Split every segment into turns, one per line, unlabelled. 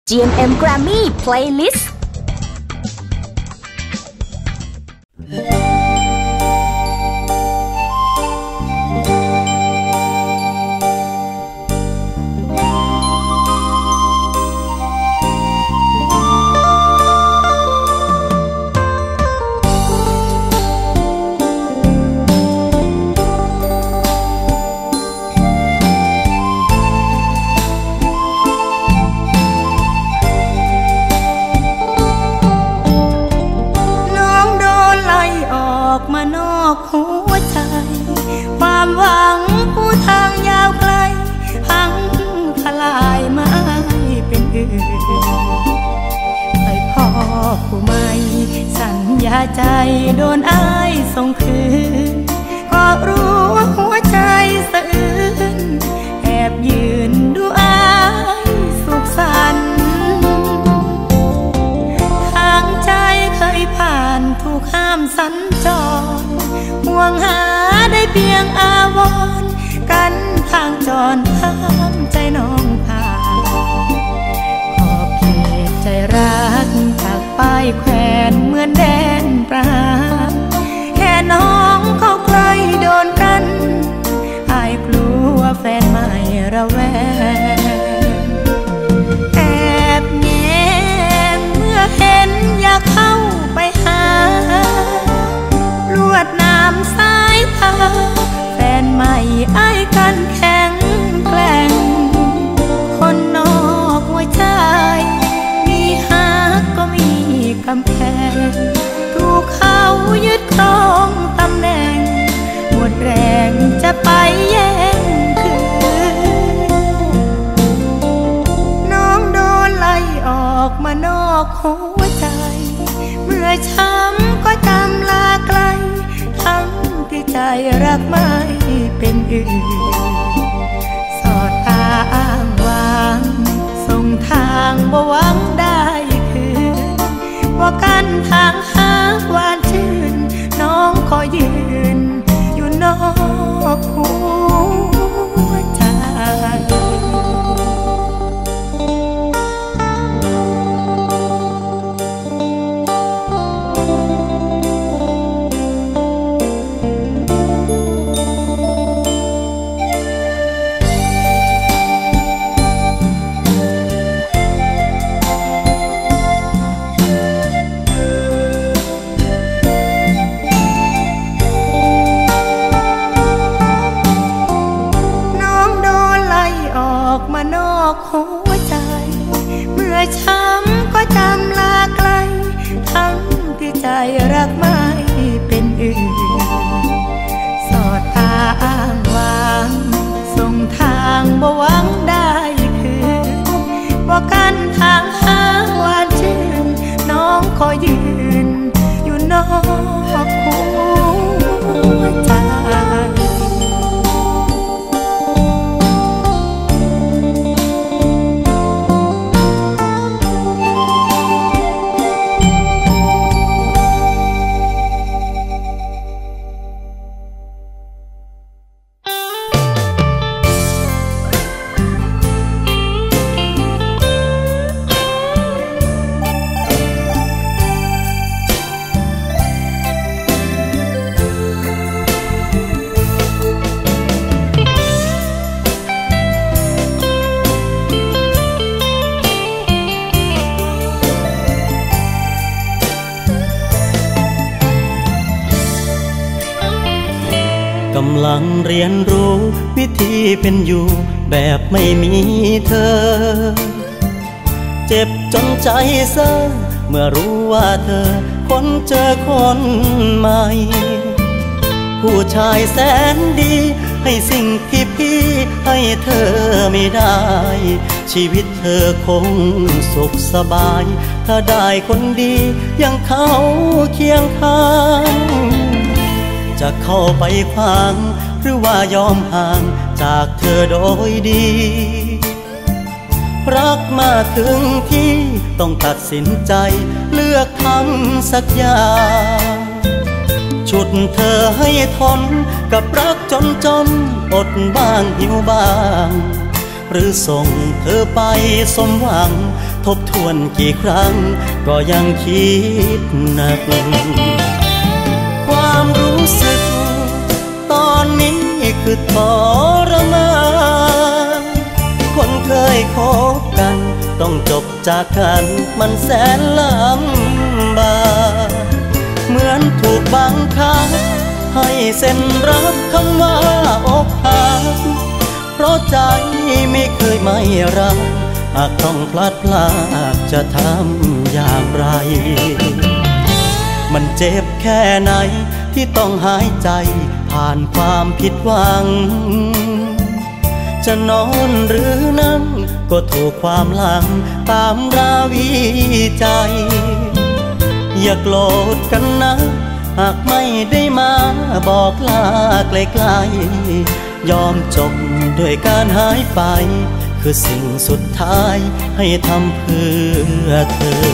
GMM Grammy Playlist
หัวใจความหวังผู้ทางยาวไกลพังทลายไม่เป็นอื่นให้พ่อผู้ไม่สัญญาใจโดนอ้ายส่งคืนก็รู้ว่าหัวใจสะอื้นแอบยืนดูอ้ายสุขสันต์ทางใจเคยผ่านถูกห้ามสัญจรห่วงหาได้เพียงอาวรณ์กันทางจรห้ามใจน้องผ่านขอบเขตใจรักจากป้ายแขวนเหมือนแดนประหารแค่น้องเข้าใกล้โดนกันอายกลัวแฟนใหม่ระแวงแอบแงงเมื่อเห็นอยากเข้าไปหาลวดน้ำสายตาแฟนใหม่อ้ายกันแข็งแกร่งคนนอกหัวใจมีหักก็มีกำแพงถูกเขายึดครองตำแหน่งหมดแรงจะไปแย่งคืนน้องโดนไล่ออกมานอกหัวใจเมื่อช้ำก็จำลาไกลทั้งที่ใจรักไม่เป็นอื่นสอดตาอ้างวางส่งทางบ่หวังได้คืนว่ากันทางหาหวานชื่นน้องขอยืนอยู่นอกหัวใจมานอกหัวใจเมื่อช้ำก็จำลาไกลทั้งที่ใจรักไม่เป็นอื่นสอดตาอ้างวางส่งทางบ่หวังได้คืนว่ากันทางหาหวานชื่นน้องขอยืนอยู่นอกหัวใจ
กำลังเรียนรู้วิธีเป็นอยู่แบบไม่มีเธอเจ็บจนใจเซ่อเมื่อรู้ว่าเธอคนเจอคนใหม่ผู้ชายแสนดีให้สิ่งที่พี่ให้เธอไม่ได้ชีวิตเธอคงสุขสบายถ้าได้คนดีอย่างเขาเคียงข้างจะเข้าไปขวางหรือว่ายอมห่างจากเธอโดยดีรักมาถึงที่ต้องตัดสินใจเลือกทำสักอย่างฉุดเธอให้ทนกับรักจนอดบ้างหิวบ้างหรือส่งเธอไปสมหวังทบทวนกี่ครั้งก็ยังคิดหนักความรู้สึกตอนนี้คือทรมานคนเคยคบกันต้องจบจากกันมันแสนลำบากเหมือนถูกบังคับให้เซ็นรับคำว่าอกหักเพราะใจไม่เคยไม่รักหากต้องพลัดพรากจะทำอย่างไรมันเจ็บแค่ไหนที่ต้องหายใจผ่านความผิดหวังจะนอนหรือนั่งก็ถูกความหลังตามราวีใจอย่าโกรธกันนะหากไม่ได้มาบอกลาไกลๆยอมจบด้วยการหายไปคือสิ่งสุดท้ายให้ทำเพื่อเธอ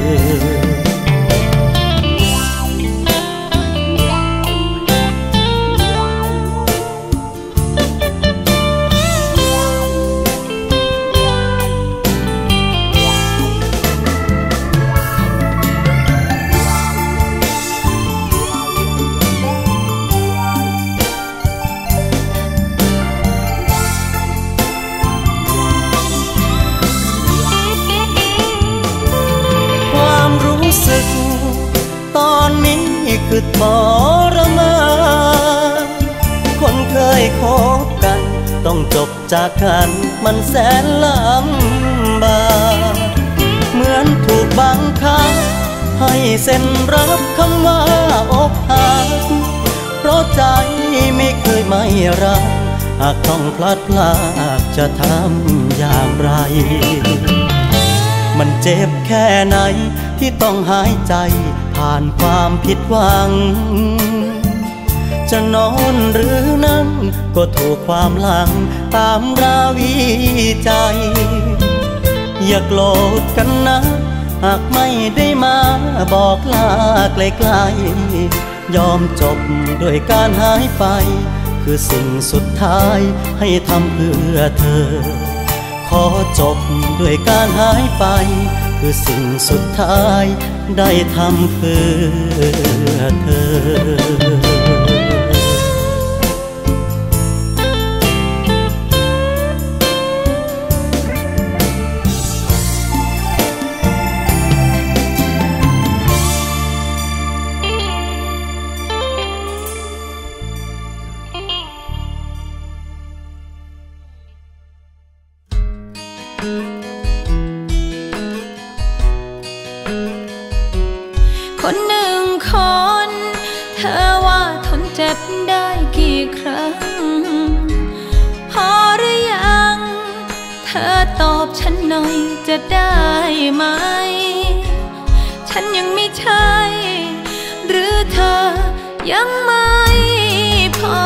ตอนนี้คือทรมานคนเคยคบกันต้องจบจากกันมันแสนลำบากเหมือนถูกบังคับให้เซ็นรับคำว่าอกหักเพราะใจไม่เคยไม่รักหากต้องพลัดพรากจะทำอย่างไรมันเจ็บแค่ไหนที่ต้องหายใจผ่านความผิดหวังจะนอนหรือนั่งก็ถูกความหลังตามราวีใจอย่าโกรธกันนะหากไม่ได้มาบอกลาไกลๆยอมจบด้วยการหายไปคือสิ่งสุดท้ายให้ทำเพื่อเธอขอจบด้วยการหายไปคือสิ่งสุดท้ายได้ทำเพื่อเธอ
คนหนึ่งคนเธอว่าทนเจ็บได้กี่ครั้งพอหรือยังเธอตอบฉันหน่อยจะได้ไหมฉันยังไม่ใช่หรือเธอยังไม่พอ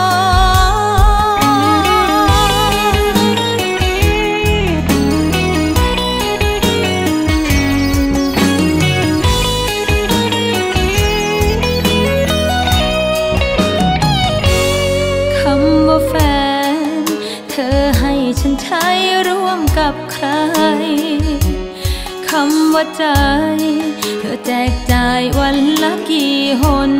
แฟนเธอให้ฉันใช้ร่วมกับใครคำว่าใจเธอแจกจ่ายวันละกี่หน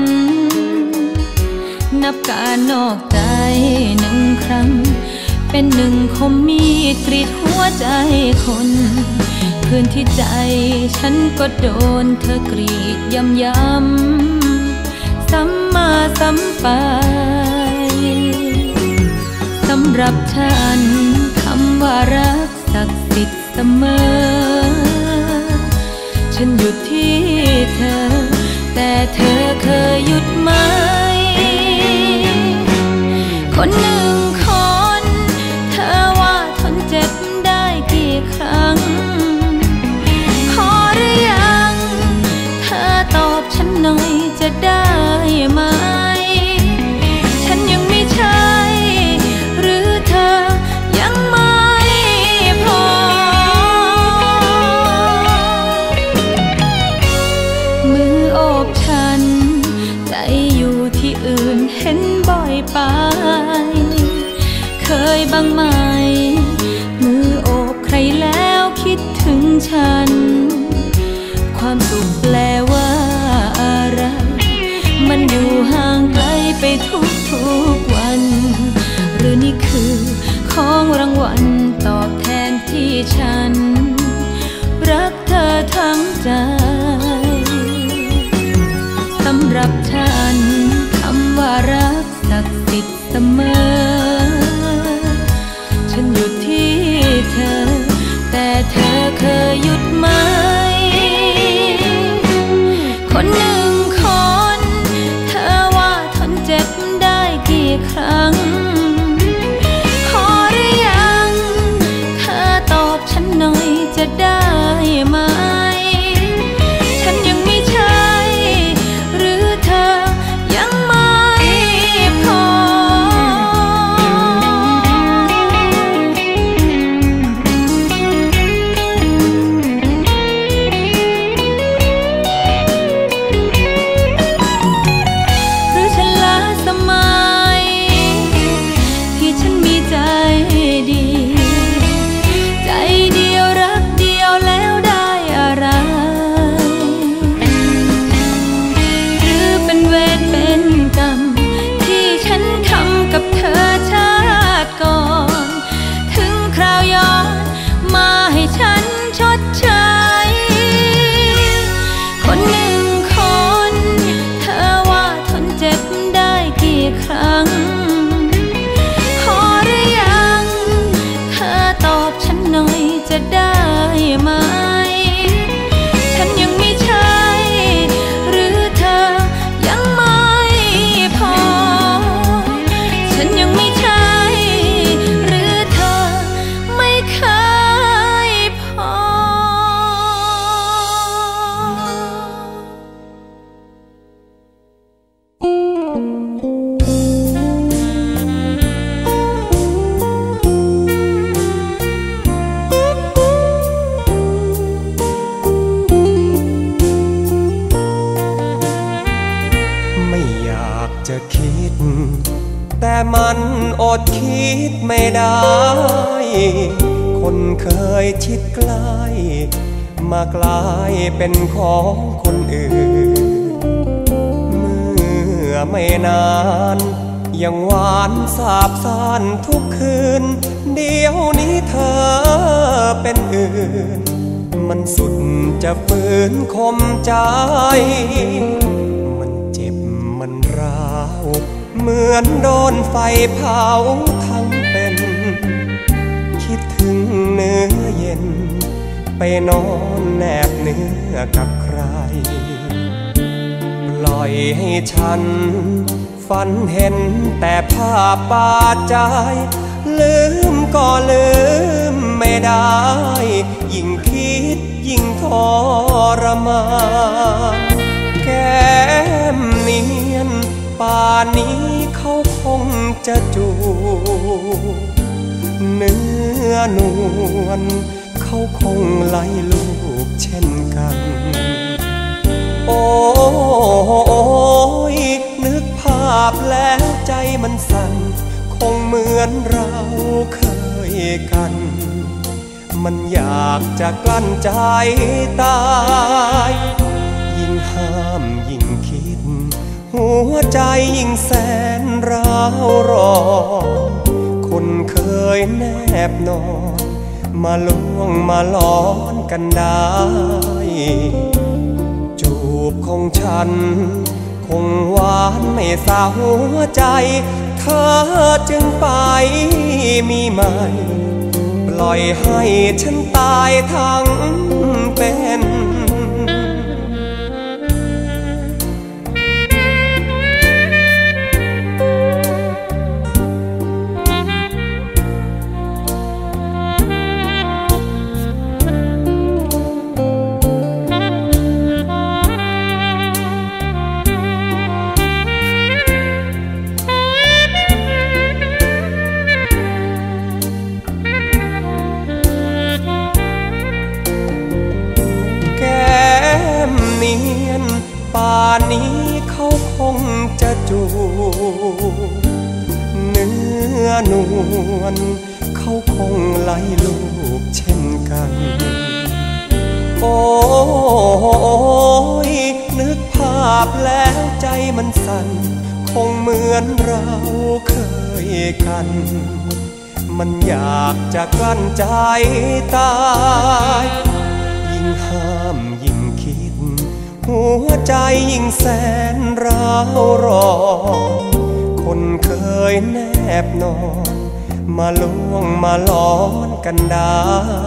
นับการนอกใจหนึ่งครั้งเป็นหนึ่งคมมีดกรีดหัวใจคนคืนที่ใจฉันก็โดนเธอกรีดย้ำซ้ำมาซ้ำไปสำหรับฉันคำว่ารักศักดิ์สิทธิ์เสมอฉันหยุดที่เธอแต่เธอเคยหยุดไหมคนหนึ่งคนเธอว่าทนเจ็บได้กี่ครั้งพอหรือยังเธอตอบฉันหน่อยจะได้ไหมฉันยังไม่ใช่ยังไม่พอมือโอบฉันใจอยู่ที่อื่นเห็นบ่อยไปเคยบ้างไหมมือโอบใครแล้วคิดถึงฉันห่างไกลไปทุกวันหรือนี่คือของรางวัลตอบแทนที่ฉันรักเธอทั้งใจสำหรับฉันคำว่ารักศักดิ์สิทธิ์เสมอฉันหยุดที่เธอแต่เธอเคยหยุดไหมคนหนึ่งคนเธอว่าทนเจ็บได้กี่ครั้งขอหรือยังเธอตอบฉันหน่อยจะได้ไหมฉันยังไม่ใช่หรือเธอยังไม่พอหรือฉันล้าสมัยที่ฉันมีใจดีใจเดียวรักเดียวแล้วได้อะไรหรือเป็นเวรเป็นกรรมที่ฉันทำกับเธอชาติก่อนถึงคราวย้อนมาให้ฉันชดใช้คนหนึ่งคนเธอว่าทนเจ็บได้กี่ครั้งขอหรือยังเธอตอบฉันหน่อยจะได้ไหมฉันยังไม่ใช่หรือเธอยังไม่พอฉันยังไม่ใช่หรือเธอไม่เคยพอ
ไม่อยากจะคิดแต่มันอดคิดไม่ได้ คนเคยชิดใกล้มากลายเป็นของคนอื่น เมื่อไม่นานยังหวานสาบซ่านทุกคืน เดี๋ยวนี้เธอเป็นอื่น มันสุดจะฝืนคมใจมันร้าวเหมือนโดนไฟเผาทั้งเป็น คิดถึงเนื้อเย็นไปนอนแนบเนื้อกับใครปล่อยให้ฉันฝันเห็นแต่ภาพบาดใจลืมก็ลืมไม่ได้ยิ่งคิดยิ่งทรมานแก้มเนียนป่านนี้เขาคงจะจูบเนื้อนวลเขาคงไล่ลูกเช่นกันโอ้ยนึกภาพแล้วใจมันสั่นคงเหมือนเราเคยกันมันอยากจะกลั้นใจตายยิ่งห้ามยิ่งคิดหัวใจยิ่งแสนร้าวร้อนคนเคยแนบนอนมาล่วงมาล้อนกันได้จูบของฉันคงหวานไม่สาหัวใจเธอจึงไปมีใหม่ปล่อยให้ฉันตายทั้งเป็นป่านนี้เขาคงจะจูบเนื้อนวลเขาคงไล่ลูกเช่นกันโอ้ยนึกภาพแล้วใจมันสั่นสั่นคงเหมือนเราเคยกันมันอยากจะกลั้นใจตายยิ่งห้ามยิ่งคิดหัวใจยิ่งแสนร้าวร้อนคนเคยแนบนอนมาล่วงมาล้อนกันได้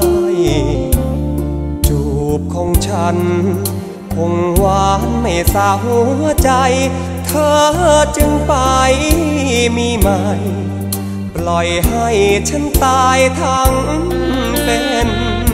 จูบของฉันคงหวานไม่สาหัวใจเธอจึงไปมีใหม่ปล่อยให้ฉันตายทั้งเป็น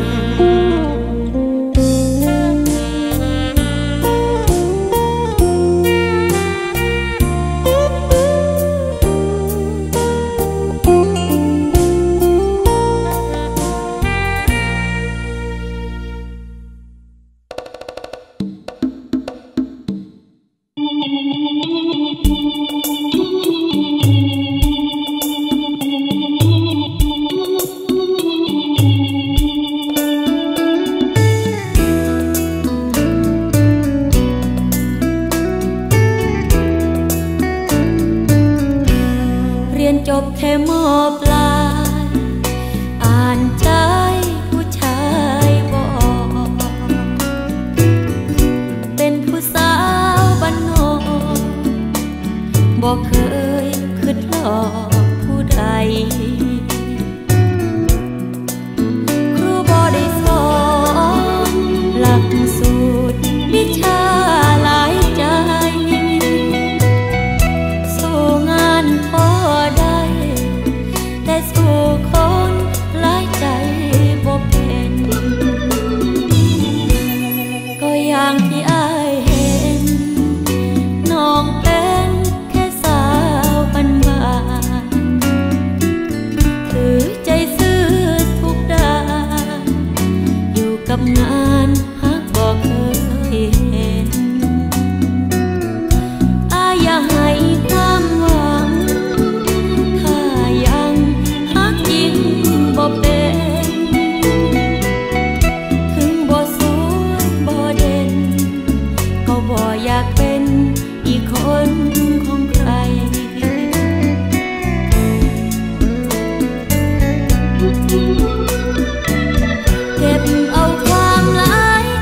จบแค่มอปลายอ่านใจผู้ชายบอกเป็นผู้สาวบ้านนอกบอกเคยคิดหลอกผู้ใดครูบ่ได้สอนหลักสูตรวิชาหลายใจสู้งานพอแต่สู้คนหลายใจบ่เป็นก็อย่างที่อ้ายเห็นน้องเป็นแค่สาวบ้านๆถือใจซื่อทุกด้านอยู่กับงานหากบ่เคยเห็นอ้ายอย่าให้ความหวังบ่เป็นถึงบ่สวยบ่เด่นก็บ่อยากเป็นอีกคนของใครเก็บเอาความหลาย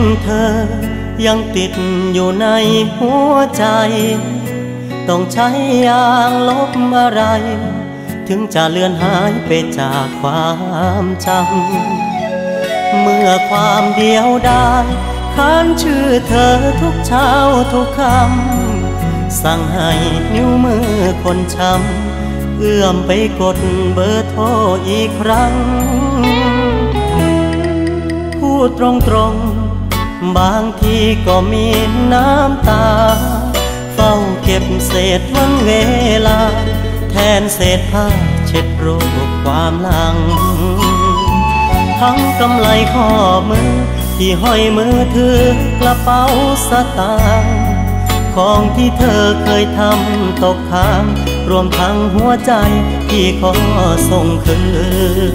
เธอยังติดอยู่ในหัวใจต้องใช้ยางลบอะไรถึงจะเลือนหายไปจากความจำเมื่อความเดียวดายค้านชื่อเธอทุกเช้าทุกคำสั่งให้นิ้วมือคนช้ำเอื้อมไปกดเบอร์โทรอีกครั้งพูดตรงๆบางทีก็มีน้ำตาเฝ้าเก็บเศษวันเวลาแทนเศษผ้าเช็ดโรคความหลังทั้งกำไลข้อมือที่ห้อยมือถือกระเป๋าสตางค์ของที่เธอเคยทำตกค้างรวมทั้งหัวใจที่ขอส่งคืน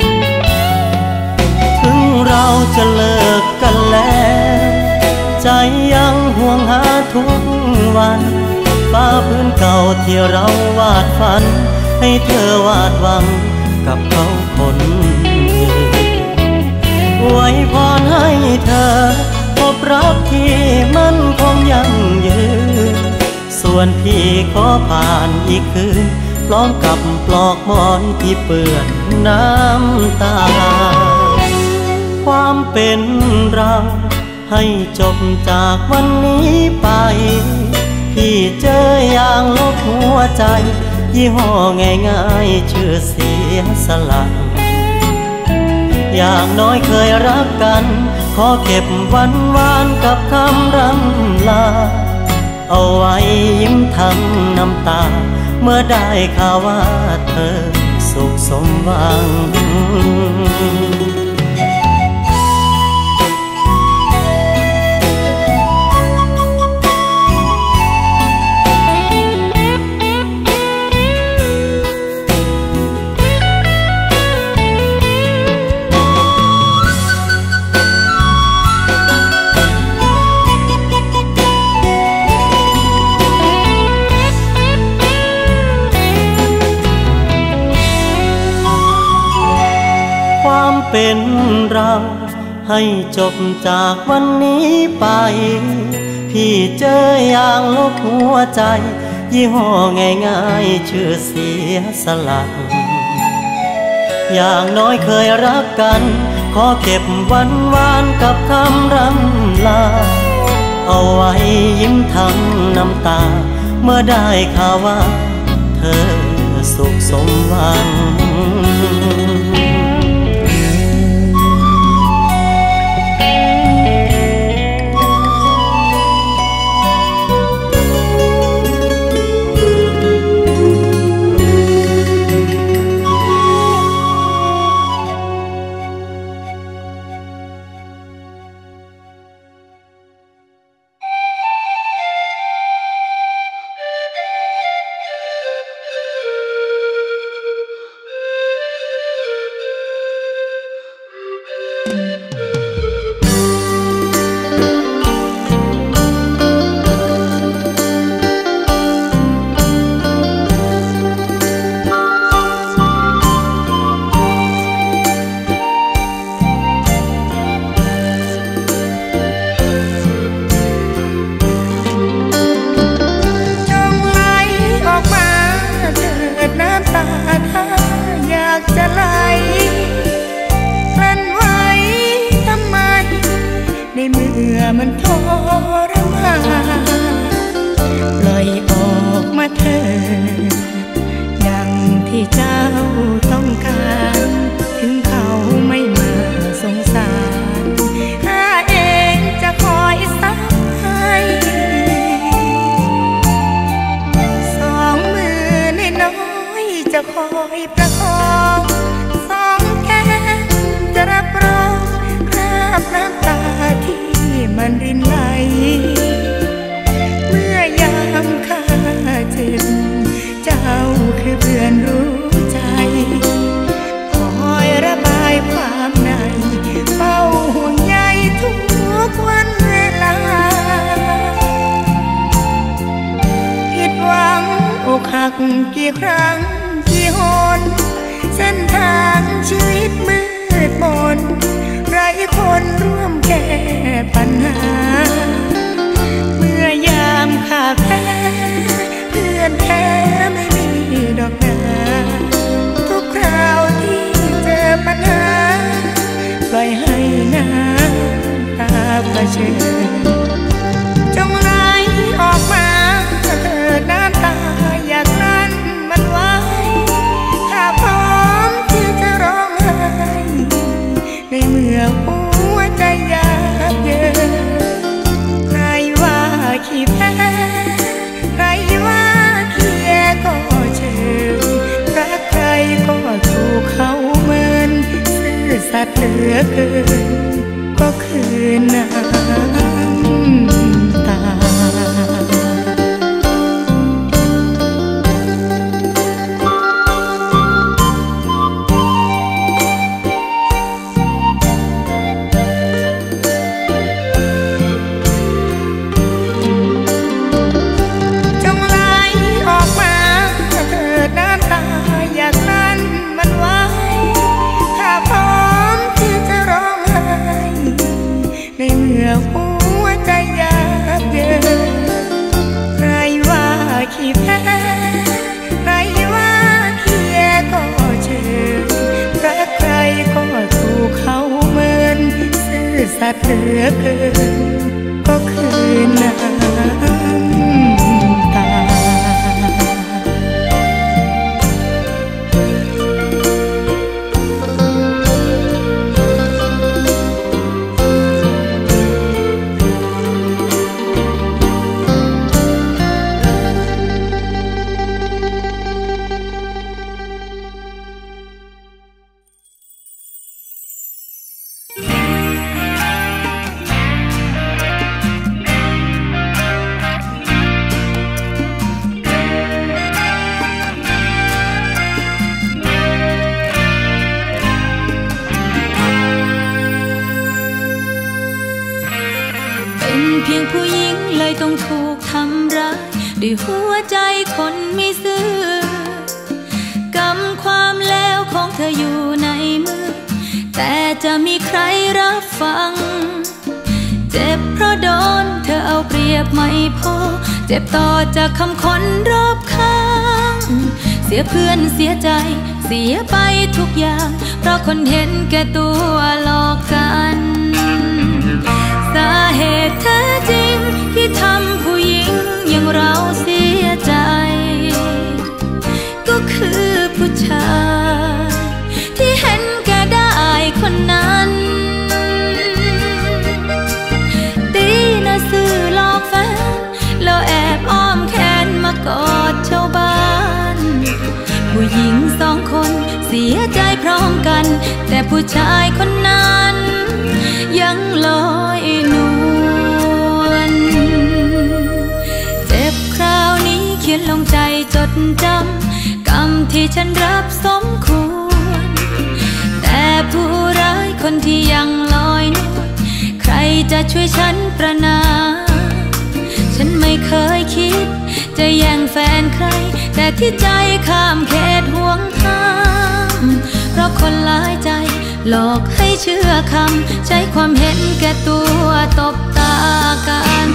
ถึงเราจะเลิกกันแล้วใจยังห่วงหาทุกวันฟ้าพื้นเก่าที่เราวาดฝันให้เธอวาดหวังกับเขาคนอื่นไว้พรให้เธอพบรักที่มั่นคงยั่งยืนส่วนพี่ขอผ่านอีกคืนพร้อมกับปลอกหมอนที่เปื้อนน้ำตาความเป็นเราให้จบจากวันนี้ไปพี่เจออย่างลบหัวใจยี่ห้อง่ายๆชื่อเสียสละอย่างน้อยเคยรักกันขอเก็บวันวานกับคำรำลาเอาไว้ยิ้มทั้งน้ำตาเมื่อได้ข่าวว่าเธอสุขสมหวังเป็นเราให้จบจากวันนี้ไปพี่เจออย่างลบหัวใจยี่ห้อง่ายๆชื่อเสียสละอย่างน้อยเคยรักกันขอเก็บวันวานกับคำรำลาเอาไว้ยิ้มทั้งน้ำตาเมื่อได้ข่าวว่าเธอสุขสมหวังมันทรมานปล่อยออกมาเถิดดังที่เจ้าต้องการถึงเขาไม่มาสงสารข้าเองจะคอยซับให้สองมือน้อยๆจะคอยประคองสองแขนจะรับรองคราบน้ำตาที่มันรินไหลเมื่อยามข้าเจ็บเจ้าคือเพื่อนรู้ใจคอยระบายความในเฝ้าห่วงใยทุกวันเวลาผิดหวังอกหักกี่ครั้งกี่หนเส้นทางชีวิตมืดมนไร้
คนร่วมแก้ปัญหาเมื่อยามขาดแพ้เพื่อนแท้ไม่มีดอกนาทุกคราวที่เจอปัญหาปล่อยให้น้ำตาเผชิญจงไหลออกมาเถิดน้ำตาอยากลั่นมันไว้ถ้าพร้อมที่จะร้องไห้ในเมื่อหัวใจอยากเยินใครว่าขี้แพ้ใครว่าขี้แย่ก็เชิญรักใครก็ถูกเขาเมินซื่อสัตย์เหลือเกินก็คือน้ำตาหัวใจอยากเยินใครว่าขี้แพ้ใครว่าขี้แย่ก็เชิญรักใครก็ถูกเขาเมินซื่อสัตย์เหลือเกินก็คือน้ำตาผู้หญิงเลยต้องถูกทำร้ายด้วยหัวใจคนไม่ซื่อกรรมความแล้วของเธออยู่ในมือแต่จะมีใครรับฟังเจ็บเพราะโดนเธอเอาเปรียบไม่พอเจ็บต่อจากคำคนรอบข้างเสียเพื่อนเสียใจเสียไปทุกอย่างเพราะคนเห็นแก่ตัวหลอกกันสาเหตุแท้จริงที่ทำผู้หญิงอย่างเราเสียใจก็คือผู้ชายที่เห็นแก่ได้คนนั้นตีน่ะซื่อหลอกแฟนแล้วแอบอ้อมแขนมากอดชาวบ้านผู้หญิงสองคนเสียใจพร้อมกันแต่ผู้ชายคนนั้นยังลอยนวลเจ็บคราวนี้เขียนลงใจจดจำกรรมที่ฉันรับสมควรแต่ผู้ร้ายคนที่ยังลอยนวลใครจะช่วยฉันประนามฉันไม่เคยคิดจะแย่งแฟนใครแต่ที่ใจข้ามเขตห่วงห้ามเพราะคนหลายใจหลอกให้เชื่อคำใช้ความเห็นแก่ตัวตบตากัน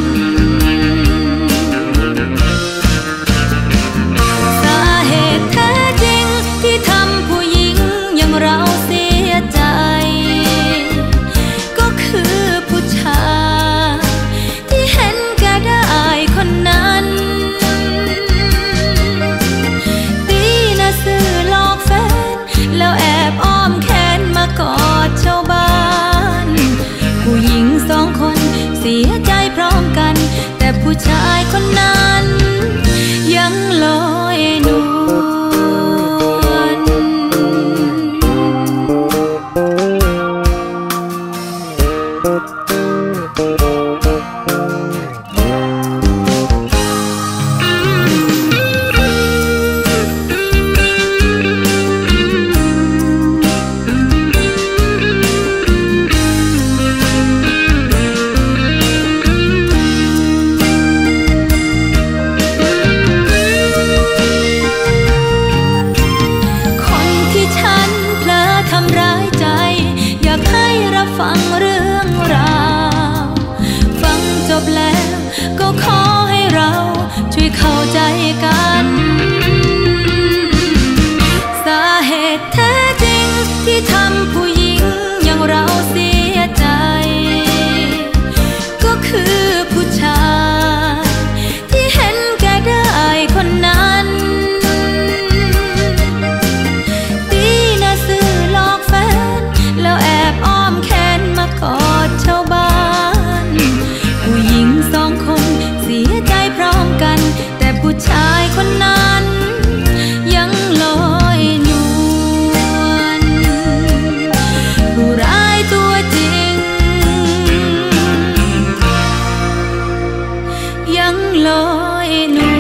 สาเหตุแท้จริงที่ทำผู้หญิงอย่างเราเสียใจก็คือผู้ชายที่เห็นแก่ได้คนนั้นตีน่ะซื่อหลอกแฟนแล้วแอบอ้อมแขนมากอดชาวบ้านผู้หญิงสองคนเสียใจพร้อมกันแต่ผู้ชายคนนั้นยังลอยนวลใจกันสาเหตุแท้จริงที่ทำผู้หญิงอย่างเราเสียใจก็คือผู้ชายที่เห็นแก่ได้คนนั้นดีนะซื่อหลอกแฟนแล้วแอบอ้อมแขนมากอดชาวบ้านผู้หญิงสองคนเสียใจพร้อมกันแต่ผู้ชายคนนั้นยังลอยนวลผู้ร้ายตัวจริงยังลอยนวล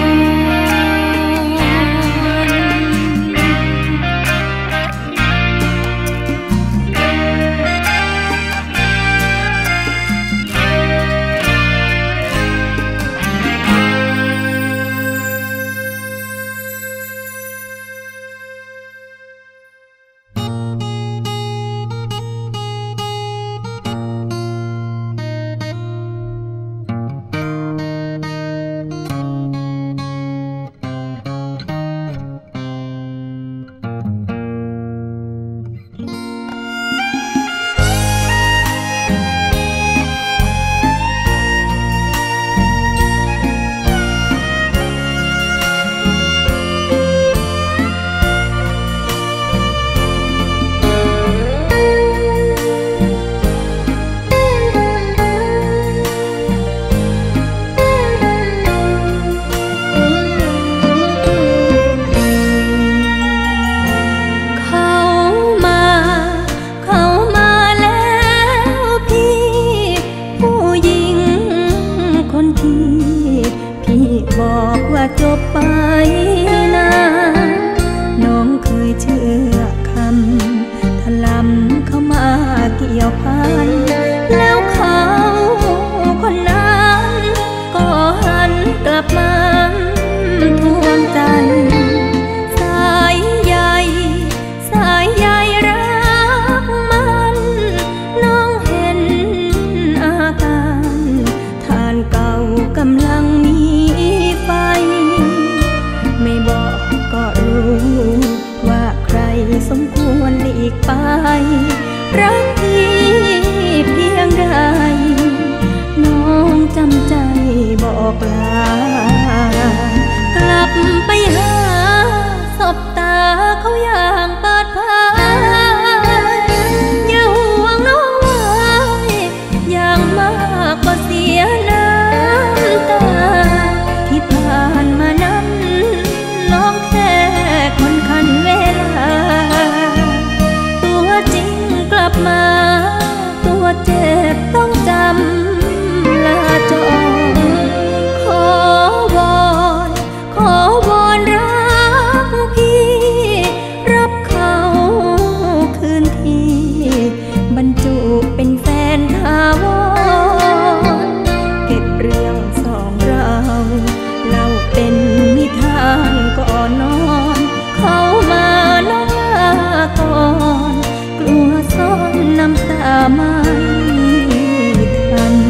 บอกว่าจบไปนะน้องเคยเชื่อคำถล่ำเข้ามาเกี่ยวพันแล้วเขาคนนั้นก็หันกลับมาทวงใจสายใยสายใยรักมันน้องเห็นอาการทานเก่ากำลังมีไฟไม่บอกก็รู้ว่าใครสมควรหลีกไปรักพี่เพียงใดน้องจำใจบอกลากลับไปหาสบตาเขาอย่างเปิดเผยอย่าห่วงน้องไว้อย่างมากก็เสียน้ำตาที่ผ่านมานั้นน้องแค่คนคันเวลาตัวจริงกลับมาตัวเจ็บต้องจำลาจรขอวอนรักพี่รับเขาคืนที่บรรจุเป็นแฟนถาวรเก็บเรื่องสองเราเล่าเป็นนิทานก่อนนอนเขามาน้องลาก่อนกลัวซ่อนน้ำตาไม่ทัน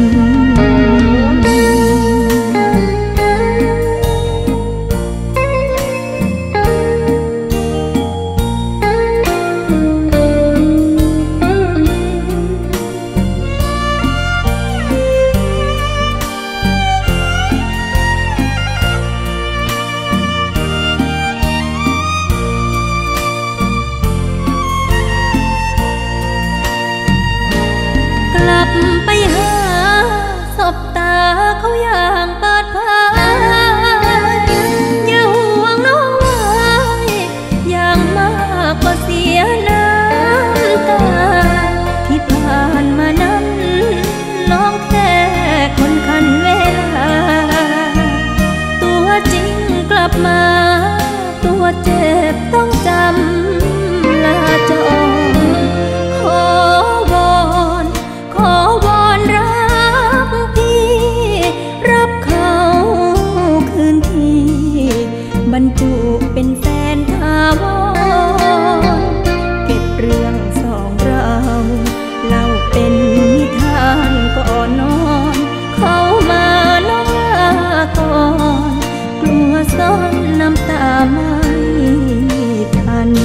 ไปหาสบตาเขาอย่างเปิดเผยอย่าห่วงน้องไว้อย่างมากก็เสียน้ำตาที่ผ่านมานั้นน้องแค่คนคันเวลาตัวจริงกลับมาตัวเจ็บต้องจำลาจรขอวอนรักพี่รับเขาคืนที่บรรจุเป็นแฟนถาวรเก็บเรื่องสองเราเล่าเป็นนิทานก่อนนอนเขามาน้องลาก่อนกลัวนน้ำตาไม่ทัน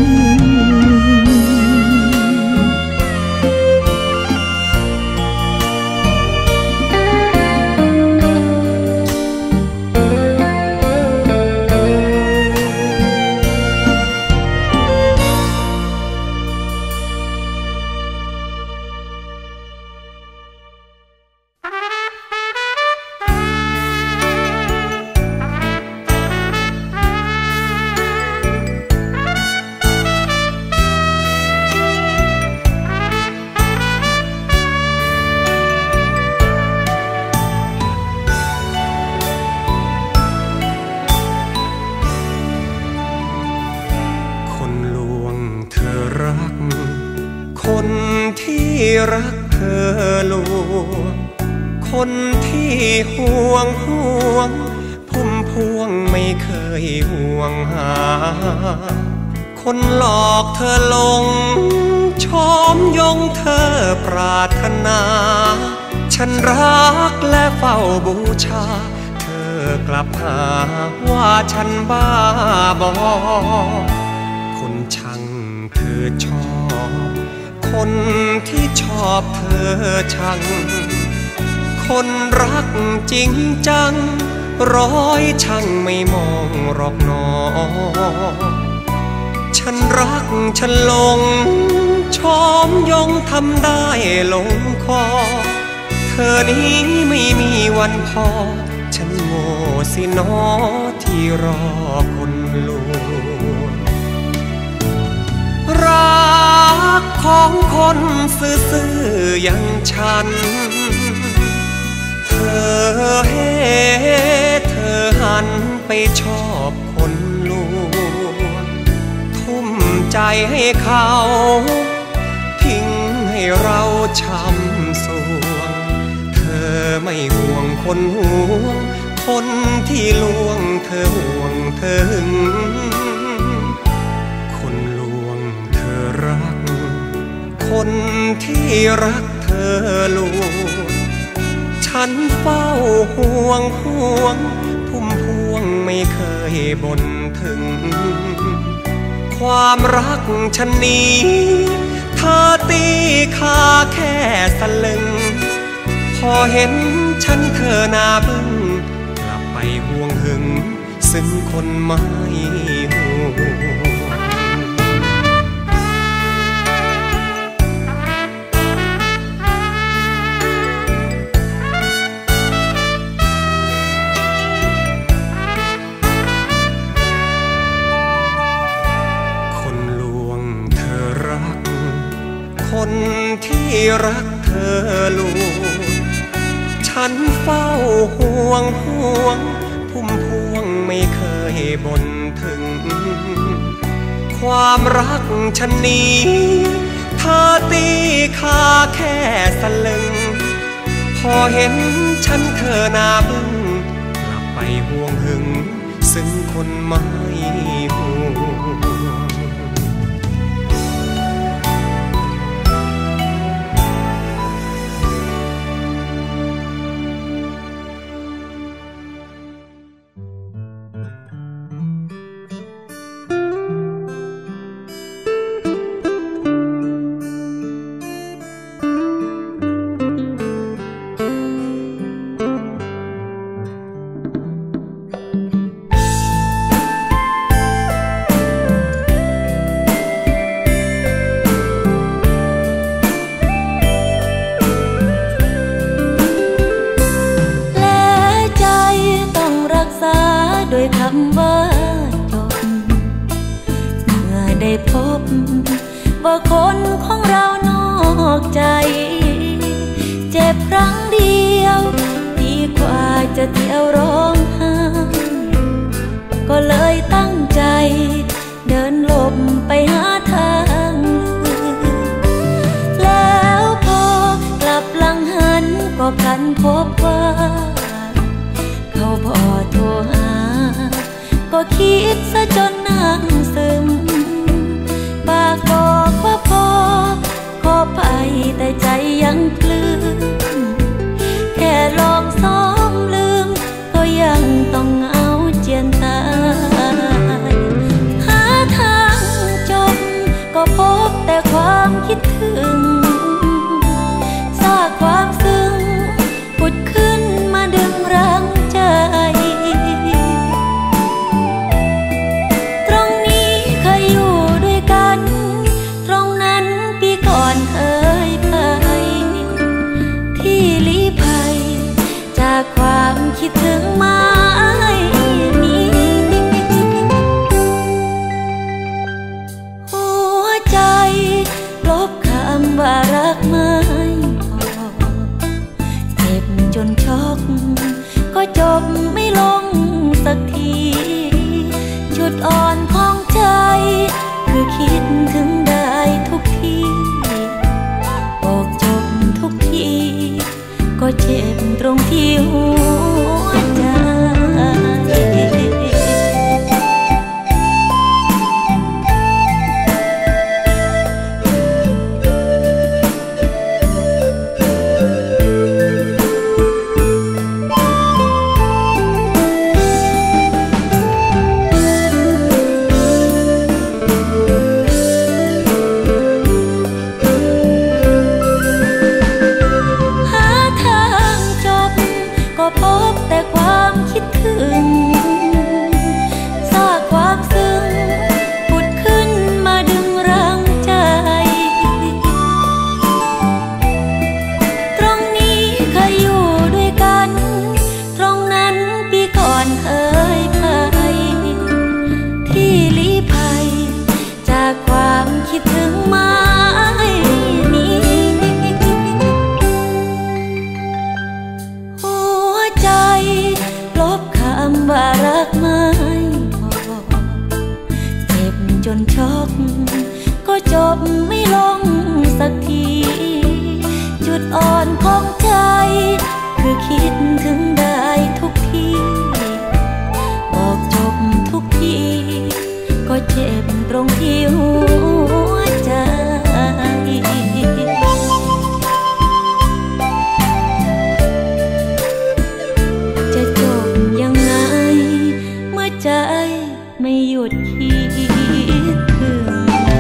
คนที่รักเธอลวงคนที่ห่วงพุ่มพวงไม่เคยห่วงหาคนหลอกเธอลงช้อมยงเธอปรารถนาฉันรักและเฝ้าบูชาเธอกลับหาว่าฉันบ้าบอคนชังเธอชอบคนที่ชอบเธอชังคนรักจริงจังร้อยช่างไม่มองหรอกหนอฉันรักฉันหลงช้อมยงทำได้ลงคอเธอนี้ไม่มีวันพอฉันโง่สิหนอที่รอคนลวงรักของคนซื่อๆอย่างฉันเธอเธอหันไปชอบคนลวงทุ่มใจให้เขาทิ้งให้เราช้ำสวงเธอไม่ห่วงคนห่วงคนที่ลวงเธอห่วงเธอหึงคนลวงเธอรักคนที่รักเธอลวงฉันเฝ้าห่วงพุ่มพวงไม่เคยบ่นถึงความรักฉันนี้เธอตีค่าแค่สลึงพอเห็นฉันเธอหน้าบึ้งกลับไปห่วงหึงซึ่งคนไม่ห่วงคนที่รักเธอลวงฉันเฝ้าห่วงพุ่มพวงไม่เคยบ่นถึงความรักฉันนี้เธอตีค่าแค่สลึงพอเห็นฉันเธอหน้าบึ้งกลับไปห่วงหึงซึ่งคนไม่ห่วงว่าคนของเรานอกใจเจ็บครั้งเดียวดีกว่าจะเที่ยวร้องไห้ก็เลยตั้งใจเดินหลบไปหาทางแล้วพอกลับหลังหันก็พลันพบว่าเขาพอโทรหาก็คิดซะจนนั่งซึมปากบอกว่าพอขอไปแต่ใจยังปลื้มแค่ลองซ้อมลืมก็ยังต้องเหงาเจียนตา
ถึงซากความซึ้งผุดขึ้นมาดึงรั้งใจตรงนี้เคยอยู่ด้วยกันตรงนั้นปีก่อนเคยไปที่ลี้ภัยจากความคิดถึงไม่มีหัวใจลบคำว่ารักไม่พอเจ็บจนช็อกก็จบไม่ลงสักทีจุดอ่อนของใจคือคิดถึงได้ทุกทีบอกจบทุกทีก็เจ็บตรงที่หัวใจจบไม่ลงสักทีจุดอ่อนของใจคือคิดถึงได้ทุกทีบอกจบทุกทีก็เจ็บตรงที่หัวใจจะจบยังไงเมื่อใจไม่หยุดคิดถึง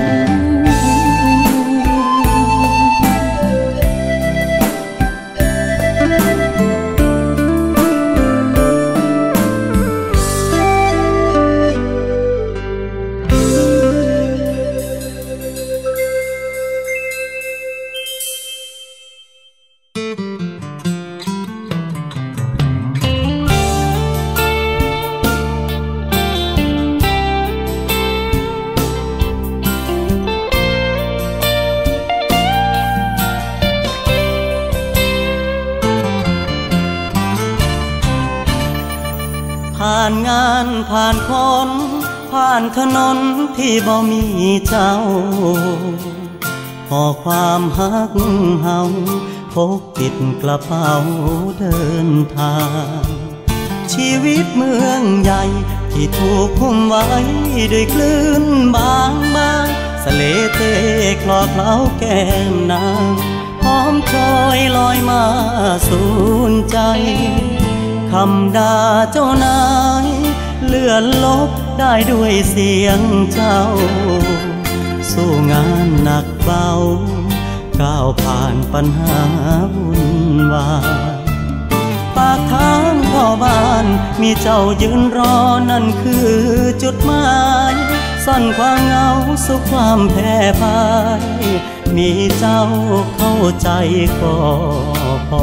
ผ่านงานผ่านคนผ่านถนนที่บ่มีเจ้าห่อความฮักเฮาพกติดกระเป๋าเดินทางชีวิตเมืองใหญ่ที่ถูกหุ้มไว้ด้วยคลื่นบางบางสะเลเตคลอเคล้าแก้มนางหอมโชยลอยมาสูญใจคำด่าเจ้านายเลื่อนลบได้ด้วยเสียงเจ้าสู้งานหนักเบาก้าวผ่านปัญหาวุ่นวายปากทางเข้าบ้านมีเจ้ายืนรอนั่นคือจุดหมายซ่อนความเหงาสุขความแพ้พ่ายมีเจ้าเข้าใจก็พ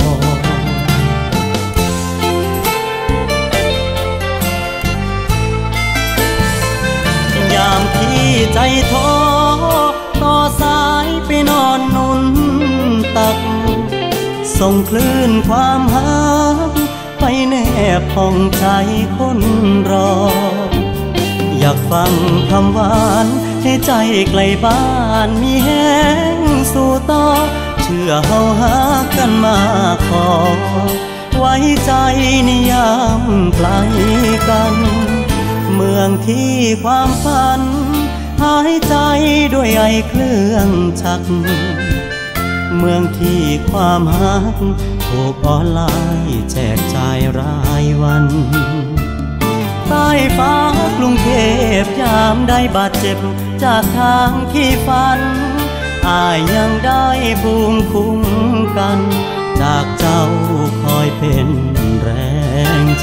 อยามที่ใจท้อต่อสายไปนอนนุ่นตักส่งคลื่นความฮักไปแนบห้องใจคนรออยากฟังคำหวานให้ใจไกลบ้านมีแห้งสู่ต่อเชื่อเฮาหากันมาขอไว้ใจในยามไกลกันเมืองที่ความฝันหายใจด้วยไอเครื่องชักเมืองที่ความฮักถูกออนไลน์แจกจ่ายรายวันใต้ฟ้ากรุงเทพยามได้บาดเจ็บจากทางที่ฝันอายยังได้ภูมิคุ้มกันจากเจ้าคอยเป็นแรงใจ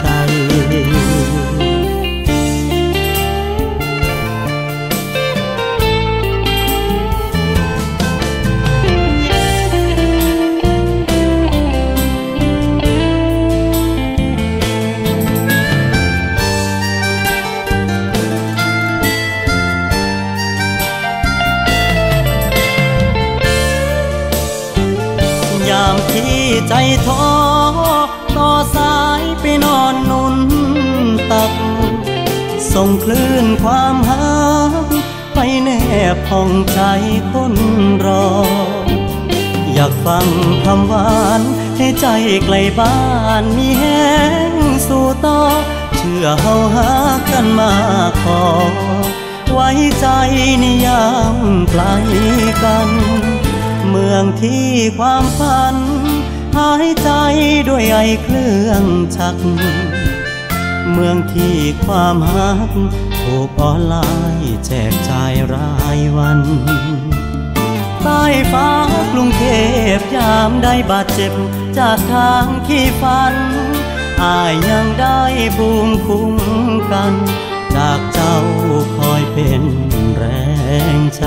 ยามที่ใจท้อต่อสายไปนอนนุ่นตักส่งคลื่นความหาไปแนบห้องใจคนรออยากฟังคำหวานให้ใจไกลบ้านมีแห้งสู่ต่อเชื่อเฮาหากันมาขอไว้ใจนิยามไกลกันเมืองที่ความฝันหายใจด้วยไอเครื่องชักเมืองที่ความหักถูกออนไลน์แจกจ่ายรายวันใต้ฟ้ากรุงเทพยามได้บาดเจ็บจากทางที่ฝันอายยังได้ภูมิคุ้มกันจากเจ้าคอยเป็นแรงใจ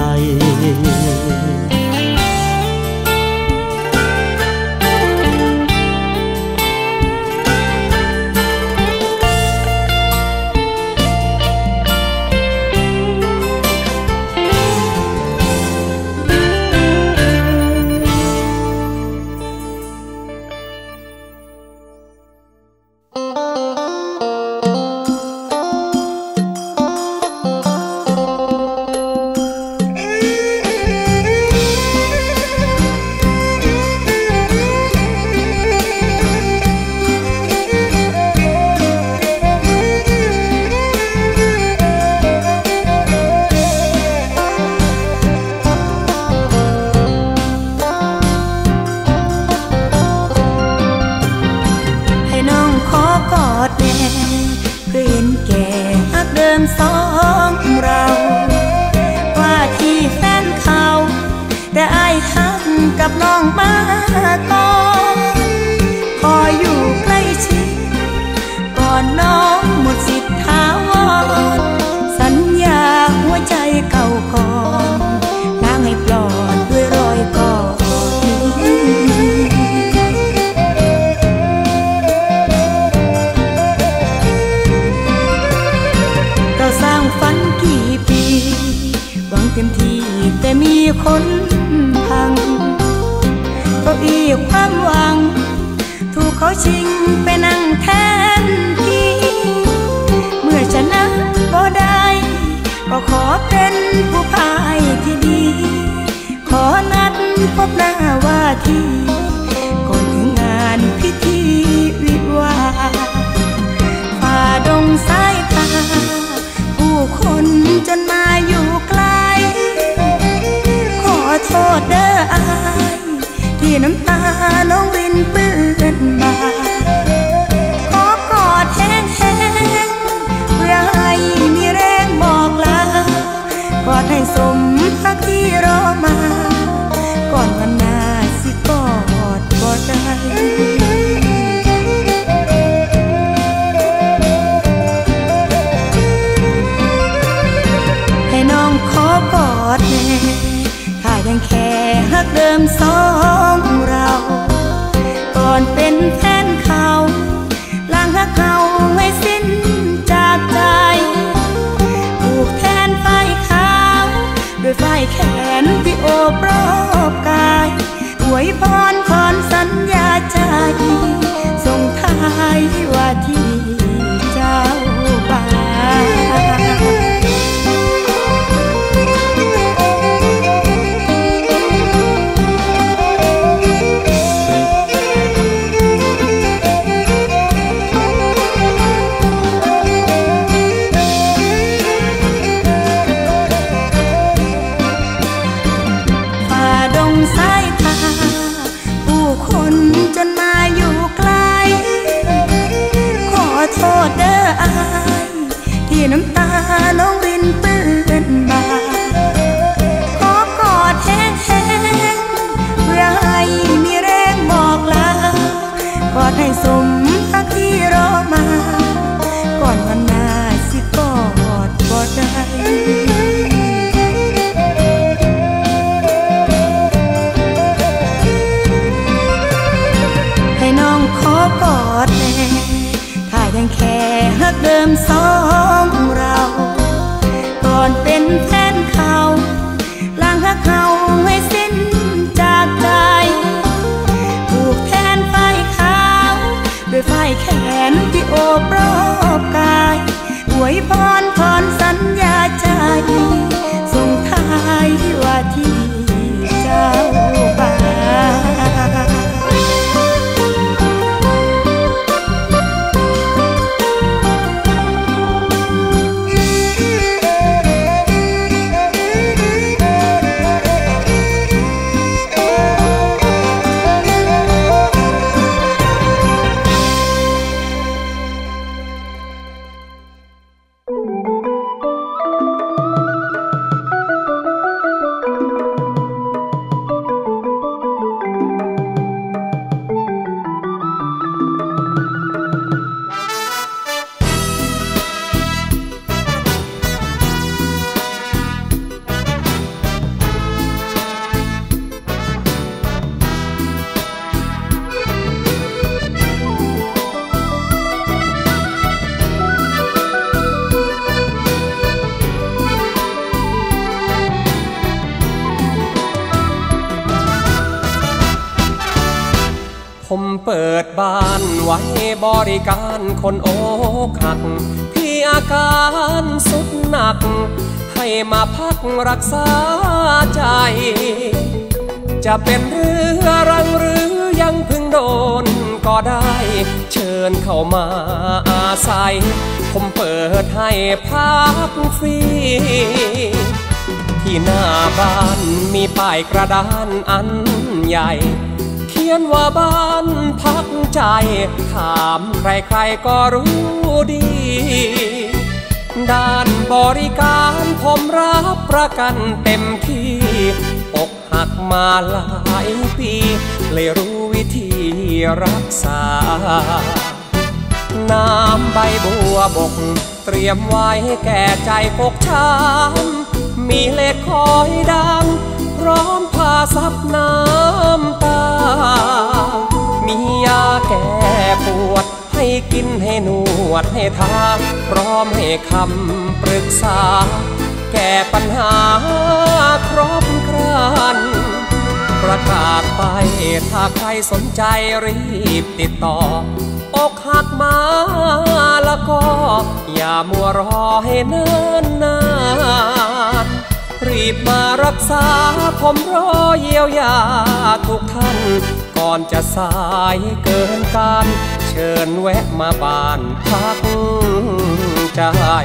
สองเราว่าที่แฟนเขาแต่อ้ายหักกับน้องมาก่อนขออยู่ใกล้ชิดก่อนน้องหมดสิทธิ์ถาวรสัญญาหัวใจเก่าก่อนล้างให้ปลอดด้วยรอยกอดฝันกี่ปีหวังเต็มที่แต่มีคนพังเก้าอี้ความหวังถูกเขาชิงไปนั่งแทนที่เมื่อชนะก็ได้ก็ขอเป็นผู้พ่ายที่ดีขอนัดพบหน้าว่าที่ก่อนถึงงานพิธีวิวาฝ่าดงสายตาผู้คนจนมาอยู่ไกลขอโทษเด้ออายที่น้ำตาน้องรินเปื้อนบ่าขอกอดแห้งๆเพื่อให้มีแรงบอกลากอดให้สมพักที่รอมาก่อนวันหน้าสิกอดบ่ได้ขอกอดแน่ถ้ายังแค่ฮักเดิมสองเราก่อนเป็นแฟนเขาล้างฮักเขาให้สิ้นจากใจผูกแทนไฟขาวด้วยไฟแขนที่โอบรอบกายอวยพรพรสัญญาใจส่งท้ายว่าที่เจ้าบ่าวสายตาผู้คนจนมาอยู่ไกลขอโทษเด้ออายที่น้ำตาน้องรินเปื้อนบ่าขอกอดแห้มสองเราก่อนเป็นแฟนเขาล้างหักเขาให้สิ้นจากใจผูกแทนไฟขาวด้วยไฟแขนที่โอบรอบกายอวยพรพรสัญญาใจส่งท้ายว่าที่เจ้าบ่าว
ผมเปิดบ้านไว้บริการคนอกหักที่อาการสุดหนักให้มาพักรักษาใจจะเป็นเรือรังหรือยังเพิ่งโดนก็ได้เชิญเข้ามาอาศัยผมเปิดให้พักฟรีที่หน้าบ้านมีป้ายกระดานอันใหญ่เขียนว่าบ้านพักใจถามใครๆก็รู้ดีด้านบริการผมรับประกันเต็มที่อกหักมาหลายปีเลยรู้วิธีรักษาน้ำใบบัวบกเตรียมไว้แก่ใจฟกช้ำมีเหล็กคอยดังพร้อมผ้าซับน้ำตามียาแก้ปวดให้กินให้นวดให้ทาพร้อมให้คำปรึกษาแก้ปัญหาครบครันประกาศไปถ้าใครสนใจรีบติดต่ออกหักมาแล้วก็อย่ามัวรอให้เนิ่นนานรีบมารักษาผมรอเยียวยาทุกท่านก่อนจะสายเกินการเชิญแวะมาบ้านพักใจ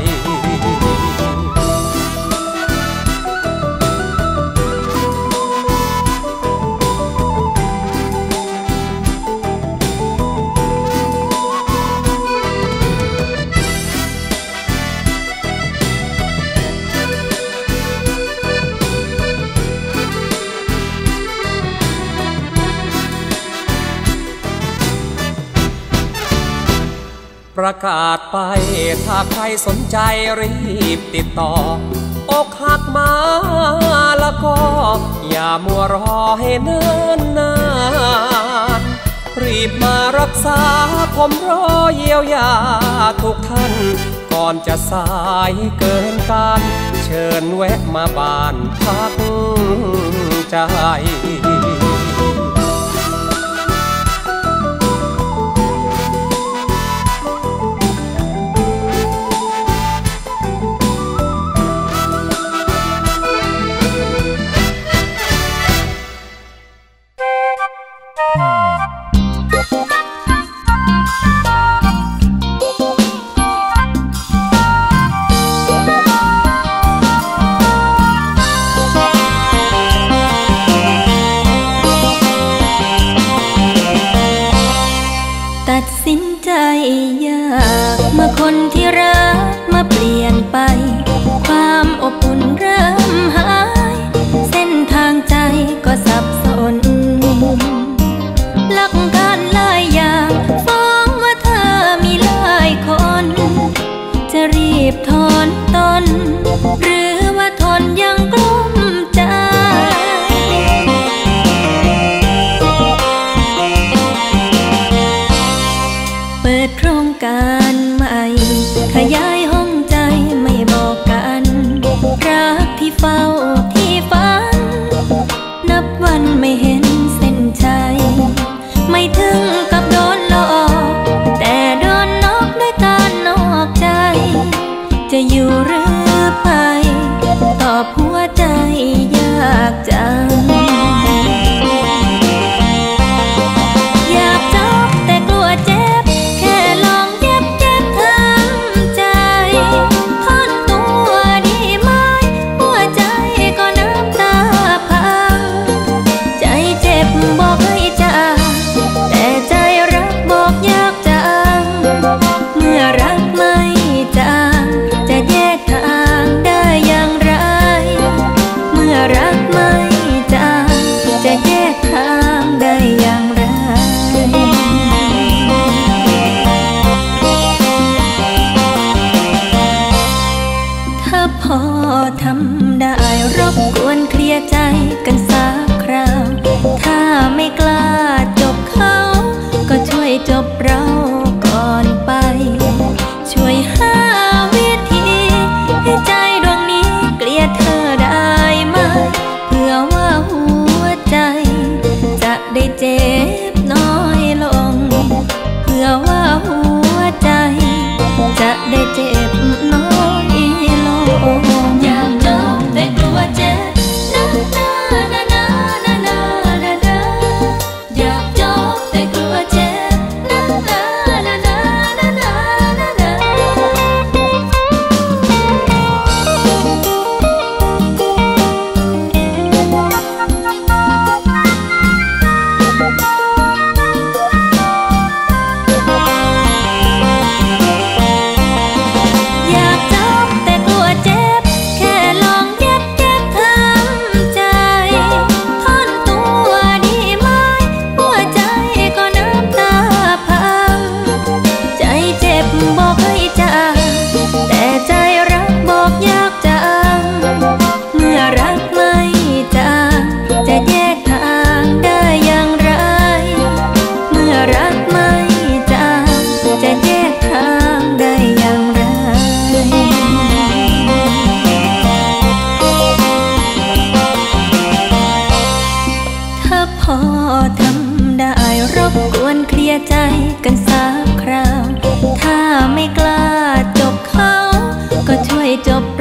ประกาศไปถ้าใครสนใจรีบติดต่ออกหักมาแล้วก็อย่ามัวรอให้เนิ่นนานรีบมารักษาผมรอเยียวยาทุกท่านก่อนจะสายเกินการเชิญแวะมาบ้านพักใจ
เมื่อคนที่รักมาเปลี่ยนไปความอบอุ่นเริ่มหายเส้นทางใจก็สับสนหลักการหลายอย่างฟ้องว่าเธอมีหลายคนจะรีบถอนตนหรือว่าทนยังกลุ้มใจเปิดโครงการใหม่ขยจะอยู่หรือไปตอบหัวใจยากจังอยากจบแต่กลัวเจ็บแค่ลองเย็บทั้งใจทนตัวดีไหมหัวใจก็น้ำตาพังใจเจ็บบอกให้จางแต่ใจรักบอกยากจังเมื่อรักไม่จางจะแยกทางได้อย่างไรเมื่อรักไม่จางจะแยกทางได้อย่างไรถ้าพอทำได้รบกวนเคลียร์ใจกันสักคราวถ้าไม่กล้าจบเขาก็ช่วยจบเราก่อนไปช่วยหาวิธีให้ใจดวงนี้เกลียดเธอได้ไหมเพื่อว่าหัวใจจะได้เจ็บน้อยลงเพื่อว่าหัวใจจะได้เจ็บน้อยลงอยากจบแต่กลัวเจ็บอยากจบแต่กลัวเจ็บอยากจบแต่กลัวเจ็บแค่ลองเย็บทั้งใจทนตัวดีไหมหัวใจก็น้ำตาพังใจเจ็บบอกให้จางแต่ใจรักบอกยากจังเมื่อรักไม่จางจะแยกทางได้อย่างไรเมื่อรักไม่จางจะแยกทางได้อย่างไรถ้าพอทำได้รบกวนเคลียร์ใจกันสักคราวถ้าไม่กล้าจบเขาก็ช่วยจบ